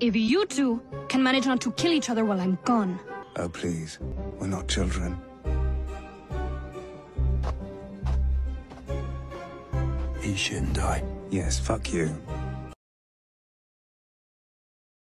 If you two can manage not to kill each other while I'm gone. Oh, please. We're not children. He shouldn't die. Yes, fuck you.